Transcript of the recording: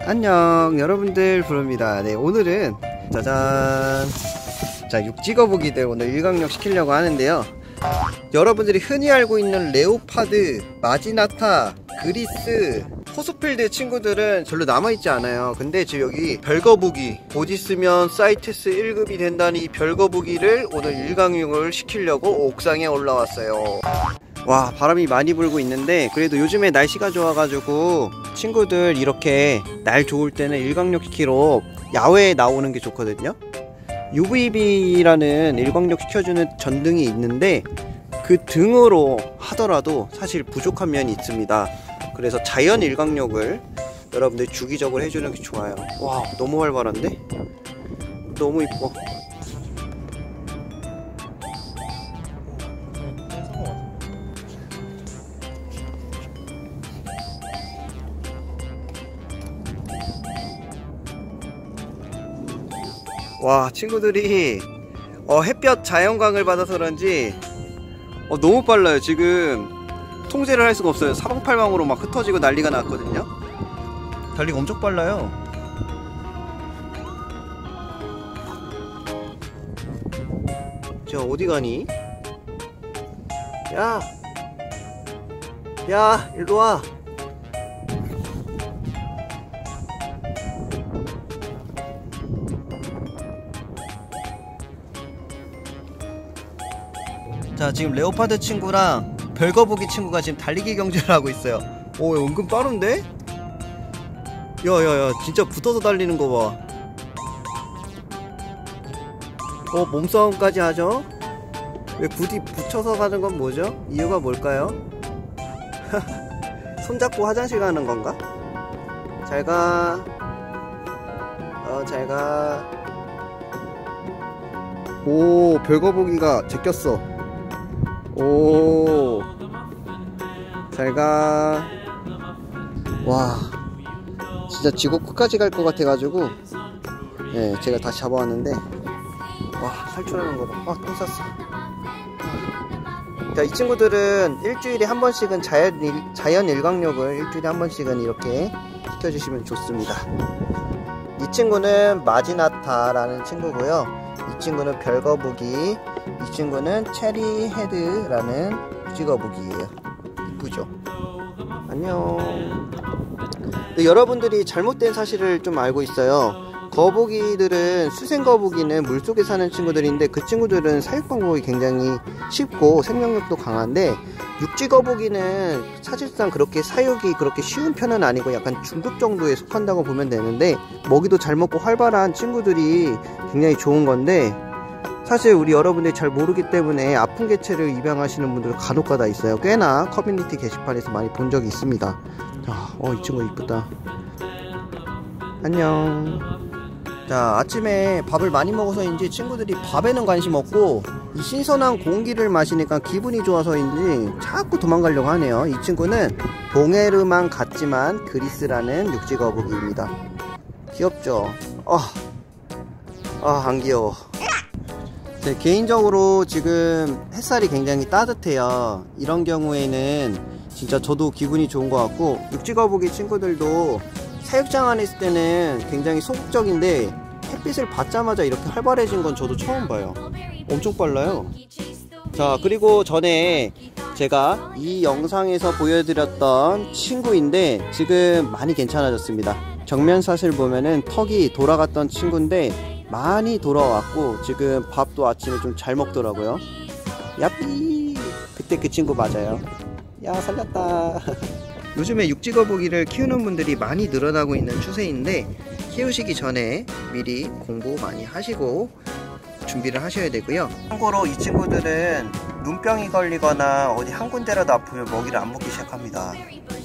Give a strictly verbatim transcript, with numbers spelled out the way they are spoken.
안녕 여러분들, 부릅니다. 네, 오늘은 짜잔, 자 육지거북이들 오늘 일광욕 시키려고 하는데요. 여러분들이 흔히 알고 있는 레오파드, 마지나타, 그리스, 호스필드 친구들은 별로 남아있지 않아요. 근데 지금 여기 별거북이, 곧 있으면 사이테스 일 급이 된다는 이 별거북이를 오늘 일광욕을 시키려고 옥상에 올라왔어요. 와, 바람이 많이 불고 있는데 그래도 요즘에 날씨가 좋아가지고 친구들 이렇게 날 좋을 때는 일광욕 시키러 야외에 나오는 게 좋거든요. 유브이비라는 일광욕 시켜주는 전등이 있는데 그 등으로 하더라도 사실 부족한 면이 있습니다. 그래서 자연 일광욕을 여러분들 주기적으로 해주는 게 좋아요. 와, 너무 활발한데? 너무 이뻐. 와, 친구들이 어, 햇볕 자연광을 받아서 그런지 어, 너무 빨라요. 지금 통제를 할 수가 없어요. 사방팔방으로 막 흩어지고 난리가 났거든요. 달리기 엄청 빨라요. 저 어디 가니? 야! 야! 일로와! 자, 지금 레오파드 친구랑 별거북이 친구가 지금 달리기 경주를 하고 있어요. 오, 은근 빠른데? 야야야, 진짜 붙어서 달리는 거 봐. 어, 몸싸움까지 하죠? 왜 부디 붙여서 가는 건 뭐죠? 이유가 뭘까요? 손잡고 화장실 가는 건가? 잘가. 어, 잘가. 오, 별거북이가 제꼈어. 오, 잘가. 와, 진짜 지구 끝까지 갈 것 같아가지고 네, 제가 다시 잡아왔는데 와, 탈출하는 거봐. 아, 똥 쌌어. 자, 이 친구들은 일주일에 한 번씩은 자연, 일, 자연 일광욕을 일주일에 한 번씩은 이렇게 시켜주시면 좋습니다. 이 친구는 마지나타라는 친구고요. 이 친구는 별거북이, 이 친구는 체리 헤드라는 육지거북이에요. 이쁘죠? 안녕. 근데 여러분들이 잘못된 사실을 좀 알고 있어요. 거북이들은, 수생거북이는 물속에 사는 친구들인데 그 친구들은 사육 방법이 굉장히 쉽고 생명력도 강한데 육지거북이는 사실상 그렇게 사육이 그렇게 쉬운 편은 아니고 약간 중급 정도에 속한다고 보면 되는데 먹이도 잘 먹고 활발한 친구들이 굉장히 좋은 건데 사실 우리 여러분들이 잘 모르기 때문에 아픈 개체를 입양하시는 분들 간혹가다 있어요. 꽤나 커뮤니티 게시판에서 많이 본 적이 있습니다. 자, 어, 이 친구 이쁘다. 안녕. 자, 아침에 밥을 많이 먹어서인지 친구들이 밥에는 관심 없고 이 신선한 공기를 마시니까 기분이 좋아서인지 자꾸 도망가려고 하네요. 이 친구는 봉에르만 같지만 그리스라는 육지거북이입니다. 귀엽죠? 아, 아, 안 귀여워. 네, 개인적으로 지금 햇살이 굉장히 따뜻해요. 이런 경우에는 진짜 저도 기분이 좋은 것 같고 육지거북이 친구들도 사육장 안에 있을 때는 굉장히 소극적인데 햇빛을 받자마자 이렇게 활발해진 건 저도 처음 봐요. 엄청 빨라요. 자, 그리고 전에 제가 이 영상에서 보여드렸던 친구인데 지금 많이 괜찮아졌습니다. 정면샷을 보면은 턱이 돌아갔던 친구인데 많이 돌아왔고 지금 밥도 아침에 좀 잘 먹더라고요. 야삐, 그때 그 친구 맞아요. 야, 살렸다. 요즘에 육지거북이를 키우는 분들이 많이 늘어나고 있는 추세인데 키우시기 전에 미리 공부 많이 하시고 준비를 하셔야 되고요. 참고로 이 친구들은 눈병이 걸리거나 어디 한 군데라도 아프면 먹이를 안 먹기 시작합니다.